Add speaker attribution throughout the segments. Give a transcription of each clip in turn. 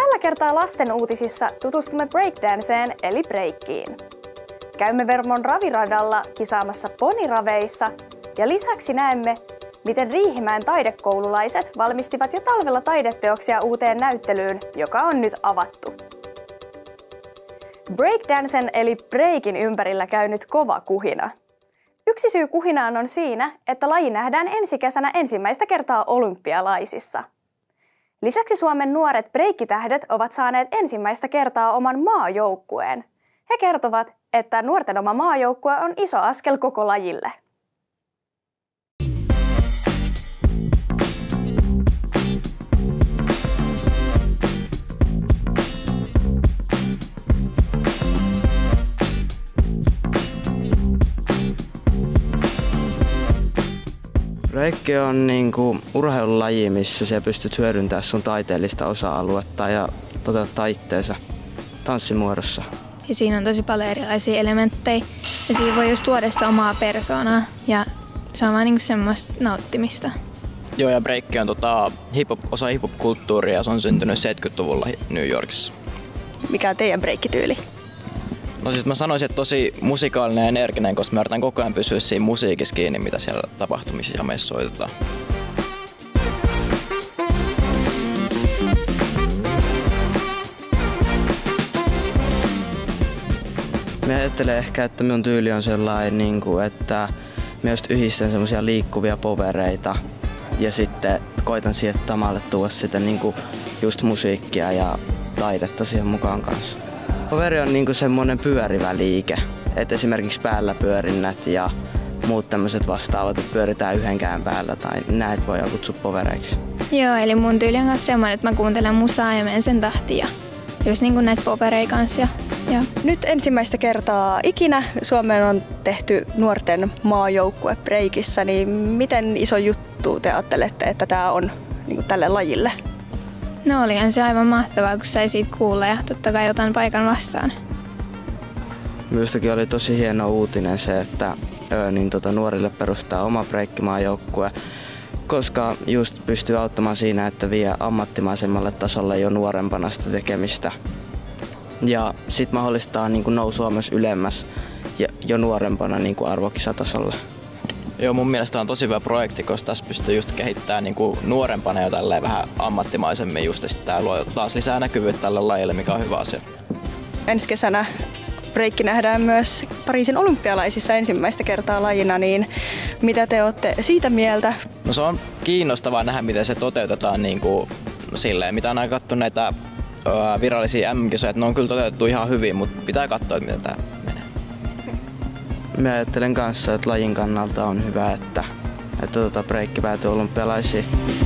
Speaker 1: Tällä kertaa lasten uutisissa tutustumme breakdanceen eli breikkiin. Käymme Vermon raviradalla kisaamassa poniraveissa ja lisäksi näemme, miten Riihimäen taidekoululaiset valmistivat jo talvella taideteoksia uuteen näyttelyyn, joka on nyt avattu. Breakdancen eli breikin ympärillä käy nyt kova kuhina. Yksi syy kuhinaan on siinä, että laji nähdään ensi kesänä ensimmäistä kertaa olympialaisissa. Lisäksi Suomen nuoret breikkitähdet ovat saaneet ensimmäistä kertaa oman maajoukkueen. He kertovat, että nuorten oma maajoukkue on iso askel koko lajille.
Speaker 2: Breikki on urheilulaji, missä sä pystyt hyödyntämään sun taiteellista osa-aluetta ja toteuttaa itteensä tanssimuodossa.
Speaker 3: Ja siinä on tosi paljon erilaisia elementtejä ja siinä voi just tuoda sitä omaa persoonaa ja se on vaan semmoista nauttimista.
Speaker 4: Joo, ja breikki on osa hip-hop-kulttuuria ja se on syntynyt 70-luvulla New Yorkissa.
Speaker 1: Mikä on teidän breikkityyli?
Speaker 4: No siis mä sanoisin, että tosi musikaalinen ja energinen, koska mä yritän koko ajan pysyä siinä musiikissa kiinni, mitä siellä tapahtumissa ja meissä soitetaan.
Speaker 2: Mä ajattelen ehkä, että minun tyyli on sellainen, että mä just yhdistän semmosia liikkuvia povereita ja sitten koitan siihen tamalle tuoda sitä just musiikkia ja taidetta siihen mukaan kanssa. Poveri on semmoinen pyörivä liike, että esimerkiksi päällä pyörinnät ja muut tämmöiset vastaavat, että pyöritään yhdenkään päällä tai näitä voi kutsua povereiksi.
Speaker 3: Joo, eli mun tyyli on myös semmoinen, että mä kuuntelen musaa ja menen sen tahtiin ja just näitä povereja kanssa. Ja.
Speaker 1: Nyt ensimmäistä kertaa ikinä Suomeen on tehty nuorten maajoukkue breikissä, niin miten iso juttu te ajattelette, että tämä on tälle lajille?
Speaker 3: No olihan se aivan mahtavaa, kun sai siitä kuulla ja totta kai otan paikan vastaan.
Speaker 2: Minustakin oli tosi hieno uutinen se, että nuorille perustaa oma breikkimaajoukkue, koska just pystyy auttamaan siinä, että vie ammattimaisemmalle tasolle jo nuorempana sitä tekemistä. Ja sit mahdollistaa nousua myös ylemmäs ja jo nuorempana arvokisatasolle.
Speaker 4: Joo, mun mielestä on tosi hyvä projekti, koska tässä pystyy just kehittämään nuorempana jo tälleen vähän ammattimaisemmin just, ja tää luo taas lisää näkyvyyttä tälle lajille, mikä on hyvä asia.
Speaker 1: Ensi kesänä breikki nähdään myös Pariisin olympialaisissa ensimmäistä kertaa lajina, niin mitä te olette siitä mieltä?
Speaker 4: No se on kiinnostavaa nähdä, miten se toteutetaan silleen, mitä on katsottu näitä virallisia MM-kisoja, että ne on kyllä toteutettu ihan hyvin, mutta pitää katsoa, miten tää menee.
Speaker 2: Mä ajattelen kanssa, että lajin kannalta on hyvä, että breikki päätyy olympialaisiin.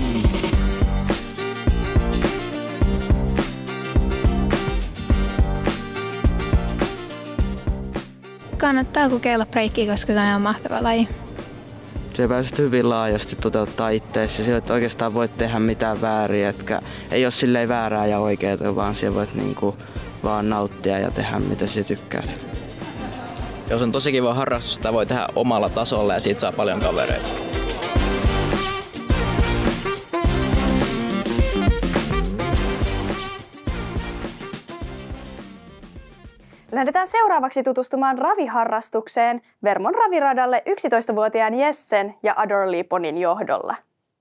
Speaker 3: Kannattaa kokeilla breikkiä, koska se on ihan mahtava laji.
Speaker 2: Se pääset hyvin laajasti toteuttaa itseäsi. Sillä et oikeastaan voit tehdä mitään väärin, etkä ei ole silleen väärää ja oikeaa, vaan siellä voit vaan nauttia ja tehdä mitä sä tykkäät.
Speaker 4: Jos on tosi kiva harrastus, sitä voi tehdä omalla tasolla ja siitä saa paljon kavereita.
Speaker 1: Lähdetään seuraavaksi tutustumaan raviharrastukseen Vermon raviradalle 11-vuotiaan Jessen ja Adorli Ponin johdolla.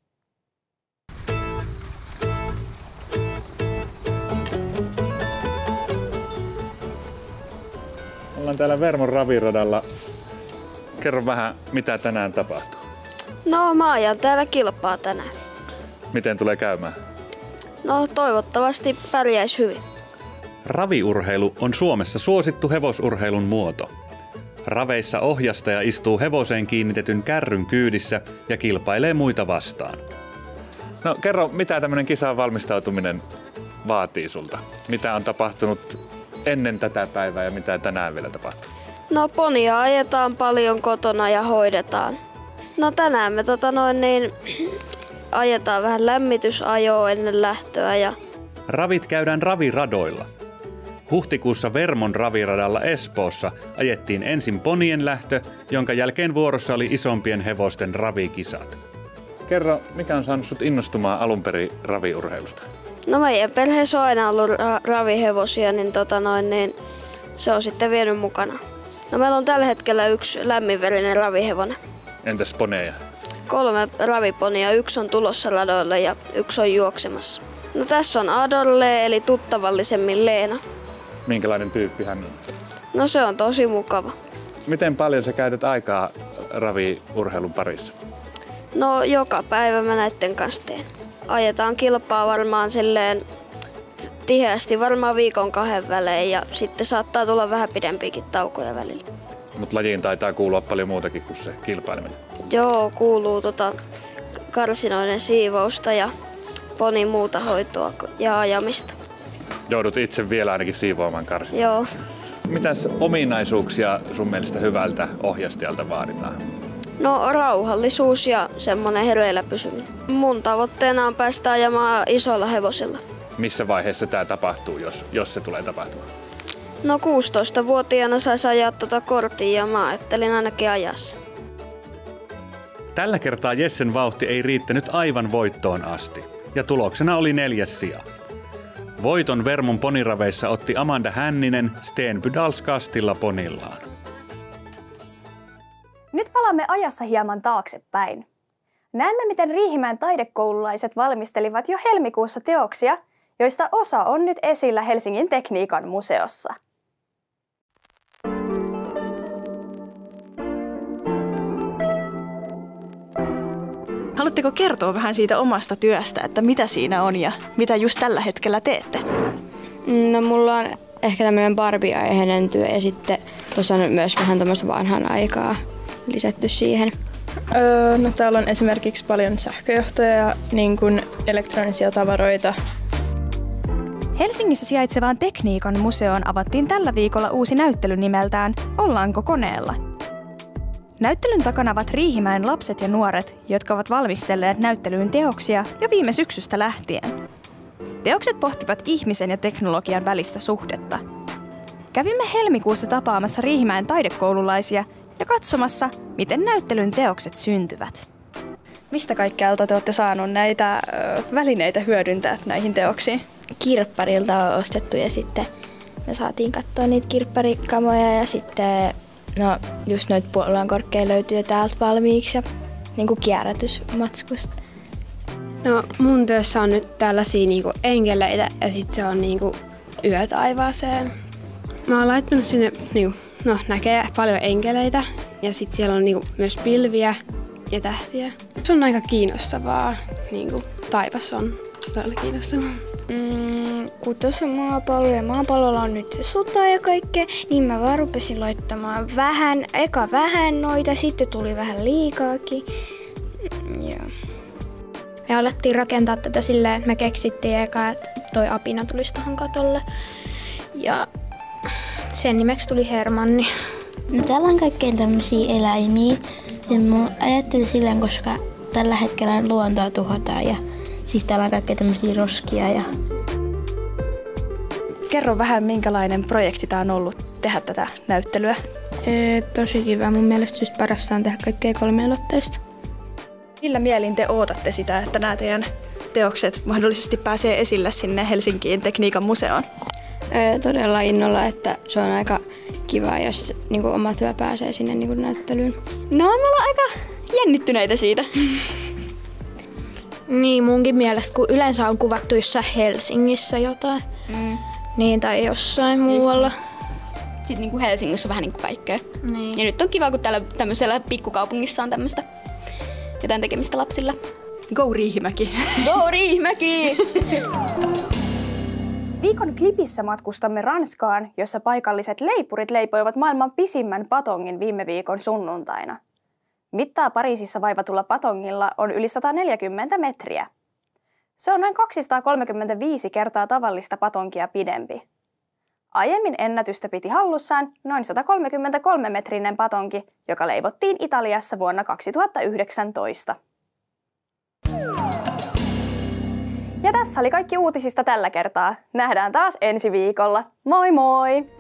Speaker 5: Ollaan täällä Vermon raviradalla. Kerro vähän, mitä tänään tapahtuu.
Speaker 6: No, mä ajan täällä kilpaa tänään.
Speaker 5: Miten tulee käymään?
Speaker 6: No, toivottavasti pärjäis hyvin.
Speaker 5: Raviurheilu on Suomessa suosittu hevosurheilun muoto. Raveissa ohjastaja istuu hevoseen kiinnitetyn kärryn kyydissä ja kilpailee muita vastaan. No kerro, mitä tämmöinen kisaan valmistautuminen vaatii sulta? Mitä on tapahtunut ennen tätä päivää ja mitä tänään vielä tapahtuu?
Speaker 6: No ponia ajetaan paljon kotona ja hoidetaan. No tänään me ajetaan vähän lämmitysajoa ennen lähtöä.
Speaker 5: Ravit käydään raviradoilla. Huhtikuussa Vermon raviradalla Espoossa ajettiin ensin ponien lähtö, jonka jälkeen vuorossa oli isompien hevosten ravikisat. Kerro, mikä on saanut sut innostumaan alun perin raviurheilusta?
Speaker 6: No meidän perheessä on aina ollut ravihevosia, niin, niin se on sitten vienyt mukana. No meillä on tällä hetkellä 1 lämminverinen ravihevonen.
Speaker 5: Entäs poneja?
Speaker 6: 3 raviponia, 1 on tulossa radoille ja 1 on juoksemassa. No tässä on Adorle eli tuttavallisemmin Leena.
Speaker 5: Minkälainen tyyppi hän on?
Speaker 6: No se on tosi mukava.
Speaker 5: Miten paljon sä käytät aikaa raviurheilun parissa?
Speaker 6: No joka päivä mä näitten kanssa teen. Ajetaan kilpaa varmaan silleen tiheästi, varmaan 1-2 välein ja sitten saattaa tulla vähän pidempiäkin taukoja välillä.
Speaker 5: Mutta lajiin taitaa kuulua paljon muutakin kuin se kilpaileminen.
Speaker 6: Joo, kuuluu karsinoiden siivousta ja ponin muuta hoitoa ja ajamista.
Speaker 5: Joudut itse vielä ainakin siivoamaan karsinaa.
Speaker 6: Joo.
Speaker 5: Mitäs ominaisuuksia sun mielestä hyvältä ohjastajalta vaaditaan?
Speaker 6: No rauhallisuus ja semmonen hereillä pysyminen. Mun tavoitteena on päästä ajamaan isolla hevosilla.
Speaker 5: Missä vaiheessa tämä tapahtuu, jos se tulee tapahtumaan?
Speaker 6: No 16-vuotiaana saisi ajaa korttia ja mä ajattelin ainakin ajassa.
Speaker 5: Tällä kertaa Jessen vauhti ei riittänyt aivan voittoon asti ja tuloksena oli 4. sija. Voiton Vermon poniraveissa otti Amanda Hänninen Stenbydals-kastilla ponillaan.
Speaker 1: Nyt palaamme ajassa hieman taaksepäin. Näemme, miten Riihimäen taidekoululaiset valmistelivat jo helmikuussa teoksia, joista osa on nyt esillä Helsingin tekniikan museossa. Haluatteko kertoa vähän siitä omasta työstä, että mitä siinä on ja mitä just tällä hetkellä teette?
Speaker 7: No mulla on ehkä tämmöinen Barbie-aiheinen työ ja sitten tuossa on myös vähän tämmöistä vanhan aikaa lisätty siihen.
Speaker 8: No täällä on esimerkiksi paljon sähköjohtoja ja niin kuin elektronisia tavaroita.
Speaker 1: Helsingissä sijaitsevaan tekniikan museoon avattiin tällä viikolla uusi näyttely nimeltään Ollaanko koneella? Näyttelyn takana ovat Riihimäen lapset ja nuoret, jotka ovat valmistelleet näyttelyyn teoksia jo viime syksystä lähtien. Teokset pohtivat ihmisen ja teknologian välistä suhdetta. Kävimme helmikuussa tapaamassa Riihimäen taidekoululaisia ja katsomassa, miten näyttelyn teokset syntyvät. Mistä kaikkialta te olette saaneet näitä välineitä hyödyntää näihin teoksiin?
Speaker 7: Kirpparilta on ostettu ja sitten me saatiin katsoa niitä kirpparikamoja ja sitten just noita puolueen korkkeja löytyy täältä valmiiksi ja niinku kierrätysmatskusta.
Speaker 9: No mun työssä on nyt tällaisia niinku enkeleitä ja sitten se on niinku yötaivaaseen. Mä oon laittanut sinne, näkee paljon enkeleitä ja sitten siellä on niinku myös pilviä ja tähtiä. Se on aika kiinnostavaa, niinku taivas on todella kiinnostavaa.
Speaker 10: Kun tuossa on maapallo ja maapallolla on nyt sota ja kaikkea, niin mä vaan rupesin laittamaan vähän noita, sitten tuli vähän liikaakin. Joo.
Speaker 11: Me alettiin rakentaa tätä silleen, että me keksittiin eka, että toi apina tulisi tohon katolle. Ja sen nimeksi tuli Hermanni.
Speaker 12: No, täällä on kaikkein tämmöisiä eläimiä. Ja mä ajattelin silleen, koska tällä hetkellä luontoa tuhotaan ja siis täällä on kaikkea tämmöisiä roskia.
Speaker 1: Kerro vähän, minkälainen projekti tämä on ollut tehdä tätä näyttelyä.
Speaker 11: Tosi kiva. Mun mielestä just parasta on tehdä kaikkea 3-ulotteista.
Speaker 1: Millä mielin te ootatte sitä, että nämä teidän teokset mahdollisesti pääsee esille sinne Helsinkiin tekniikan museoon?
Speaker 7: Todella innolla, että se on aika kiva, jos niin kuin oma työ pääsee sinne niin kuin näyttelyyn.
Speaker 10: No, me ollaan aika jännittyneitä siitä.
Speaker 11: Niin, munkin mielestä, kun yleensä on kuvattu jossain Helsingissä jotain, niin tai jossain muualla.
Speaker 10: Sitten niin kuin Helsingissä on vähän niin kuin kaikkea.
Speaker 11: Niin.
Speaker 10: Ja nyt on kiva, kun täällä tämmöisellä pikkukaupungissa on tämmöistä jotain tekemistä lapsilla.
Speaker 1: Go Riihimäki!
Speaker 10: Go Riihimäki!
Speaker 1: Viikon klipissä matkustamme Ranskaan, jossa paikalliset leipurit leipoivat maailman pisimmän patongin viime viikon sunnuntaina. Mittaa Pariisissa vaivatulla patongilla on yli 140 metriä. Se on noin 235 kertaa tavallista patonkia pidempi. Aiemmin ennätystä piti hallussaan noin 133-metrinen patonki, joka leivottiin Italiassa vuonna 2019. Ja tässä oli kaikki uutisista tällä kertaa. Nähdään taas ensi viikolla. Moi moi!